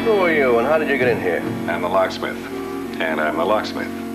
Who are you, and how did you get in here? I'm the locksmith. And I'm the locksmith.